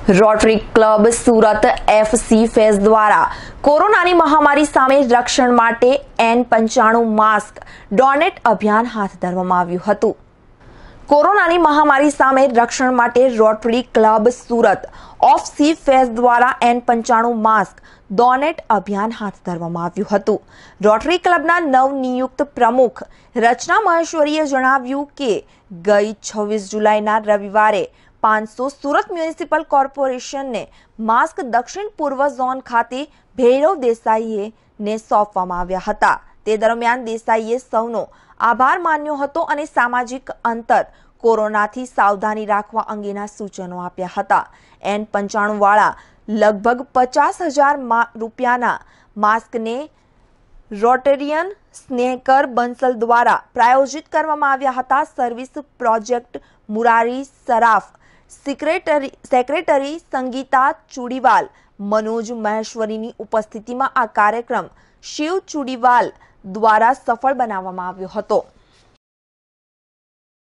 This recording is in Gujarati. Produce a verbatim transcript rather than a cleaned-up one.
Rotary club Surat FC phase દ્વારા કોરોનાની મહામારી સામે રક્ષણ માટે એન પંચાણું માસ્ક ડોનેટ અભિયાન હાથ ધરવામાં આવ્યું હતું। કોરોનાની મહામારી સામે રક્ષણ માટે Rotary club Surat FC phase દ્વારા એન પંચાણું માસ્ક ડોનેટ અભિયાન હાથ ધરવામાં આવ્યું હતું। રોટરી ક્લબના નવનિયુક્ત પ્રમુખ રચના મહેશ્વરીએ જણાવ્યું કે ગઈ છવ્વીસ જુલાઈના રવિવારે પાંચસો સુરત મ્યુનિસિપલ કોર્પોરેશનને માસ્ક દક્ષિણ પૂર્વ ઝોન ખાતે ભૈરવ દેસાઈએ ને સોંપવામાં આવ્યા હતા। તે દરમિયાન દેસાઈએ સૌનો આભાર માન્યો હતો અને સામાજિક અંતર, કોરોનાથી સાવધાની રાખવા અંગેના સૂચનો આપ્યા હતા। એન પંચાણું વાળા લગભગ પચાસ હજાર રૂપિયાના માસ્કને રોટેરિયન સ્નેહકર બંસલ દ્વારા પ્રાયોજિત કરવામાં આવ્યા હતા। Service project Murari Saraf, secretary secretary Sangeeta Chudiwal, Manoj મહેશ્વરીની ઉપસ્થિતિમાં આ કાર્યક્રમ શિવ ચુડીવાલ દ્વારા સફળ બનાવવામાં આવ્યો હતો।